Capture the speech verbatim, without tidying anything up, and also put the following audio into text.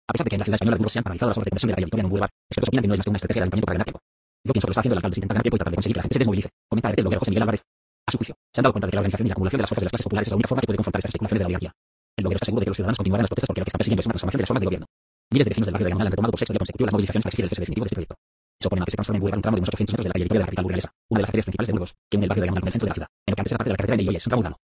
A pesar de que en la ciudad española algunos se han paralizado las obras de conversión de la calle Victoria en un boulevard, expertos opinan que no es más que una estrategia de ayuntamiento para ganar tiempo. Yo pienso que lo está haciendo el alcalde sin ganar tiempo y tratar de conseguir que la gente se desmovilice, comenta el bloguero José Miguel Álvarez. A su juicio, se han dado cuenta de que la organización y la acumulación de las fuerzas de las clases populares es la única forma que puede confrontar estas especulaciones de la oligarquía. El bloguero está seguro de que los ciudadanos continuarán las protestas porque lo que están persiguiendo es una transformación de las formas de gobierno. Miles de vecinos del barrio de Gamonal han retomado por sexto día consecutivo las movilizaciones para exigir el cese definitivo de este proyecto. Se oponen a que se transforme en boulevard un tramo de unos ochocientos metros de la calle Victoria de la capital burgalesa, una de las arterias principales de Burgos, que une el barrio de Gamonal con el centro de la ciudad, en lo que antes era parte de la carretera en el hoy es un tramo urbano.